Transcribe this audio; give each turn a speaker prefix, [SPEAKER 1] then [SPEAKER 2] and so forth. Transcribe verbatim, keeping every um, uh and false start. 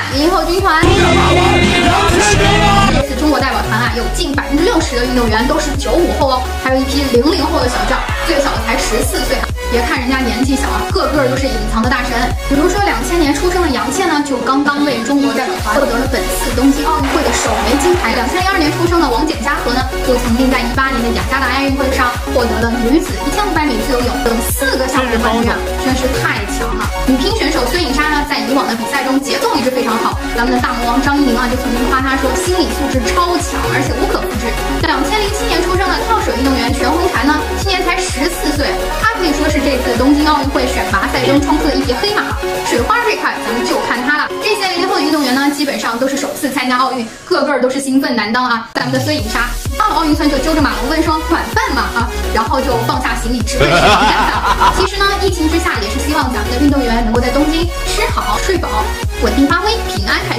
[SPEAKER 1] 零零后军团。这次中国代表团啊，有近百分之六十的运动员都是九五后哦，还有一批零零后的小将，最小的才十四岁啊。别看人家年纪小啊，个个都是隐藏的大神。比如说两千年出生的杨倩呢，就刚刚为中国代表团获得了本次东京奥运会的首枚金牌。两千零二年出生的王简嘉禾呢，就曾经在一八年的雅加达亚运会上获得了女子一千五百米自由泳等四个项目的冠军啊，真是太强了。女乒选手孙颖莎呢，在以往的比赛中节奏一直非常好，咱们的大魔王张怡宁啊，就曾经夸她说心理素质超强，而且无可复制。两千零七年出生的跳水运动员全红婵呢，今年才十四岁，她可以说是这次东京奥运会选拔赛中冲出的一匹黑马。水花这块咱们就看她了。这些零零后的运动员呢，基本上都是首次参加奥运，个个都是兴奋担当啊。咱们的孙颖莎到了奥运村就揪着马龙问说晚饭嘛啊，然后就放下行李直奔比赛了。其实呢，疫情之下也是希望咱们的运动员能够在东京吃好睡饱，稳定发挥，平安